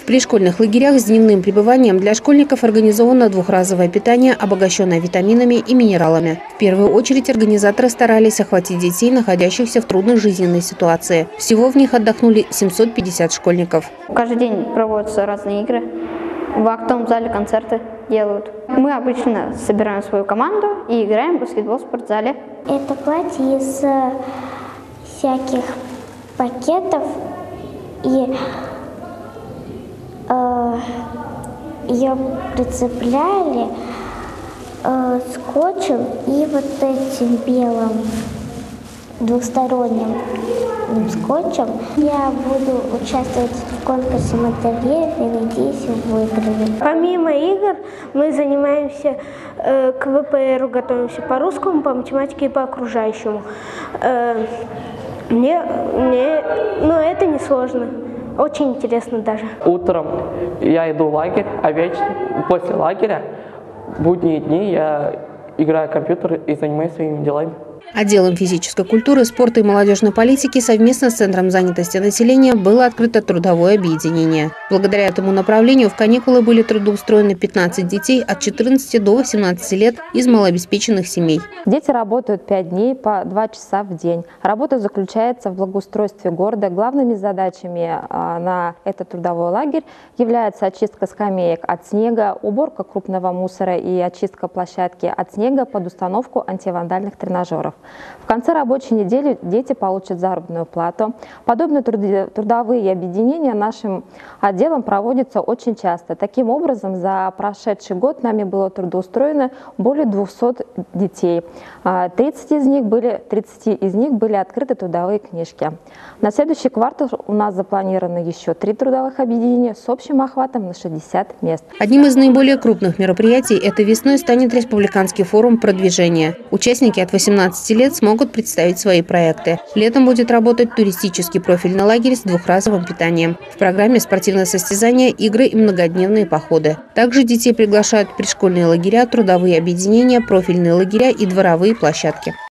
В пришкольных лагерях с дневным пребыванием для школьников организовано двухразовое питание, обогащенное витаминами и минералами. В первую очередь организаторы старались охватить детей, находящихся в трудной жизненной ситуации. Всего в них отдохнули 750 школьников. Каждый день проводятся разные игры. В актовом зале концерты делают. Мы обычно собираем свою команду и играем в баскетбол в спортзале. Это платье из всяких пакетов, и ее прицепляли скотчем и вот этим белым двухсторонним скотчем. Я буду участвовать в конкурсе модельеров и надеюсь, выиграю. Помимо игр мы занимаемся к ВПРу, готовимся по русскому, по математике и по окружающему. Но это не сложно. Очень интересно даже. Утром я иду в лагерь, а вечером после лагеря в будние дни я играю в компьютер и занимаюсь своими делами. Отделом физической культуры, спорта и молодежной политики совместно с Центром занятости населения было открыто трудовое объединение. Благодаря этому направлению в каникулы были трудоустроены 15 детей от 14 до 18 лет из малообеспеченных семей. Дети работают 5 дней по 2 часа в день. Работа заключается в благоустройстве города. Главными задачами на этот трудовой лагерь является очистка скамеек от снега, уборка крупного мусора и очистка площадки от снега под установку антивандальных тренажеров. В конце рабочей недели дети получат заработную плату. Подобные трудовые объединения нашим отделом проводятся очень часто. Таким образом, за прошедший год нами было трудоустроено более 200 детей. 30 из них были открыты трудовые книжки. На следующий квартал у нас запланировано еще 3 трудовых объединения с общим охватом на 60 мест. Одним из наиболее крупных мероприятий этой весной станет Республиканский форум продвижения. Участники от 18 лет смогут представить свои проекты. Летом будет работать туристический профильный лагерь с двухразовым питанием. В программе спортивные состязания, игры и многодневные походы. Также детей приглашают в пришкольные лагеря, трудовые объединения, профильные лагеря и дворовые площадки.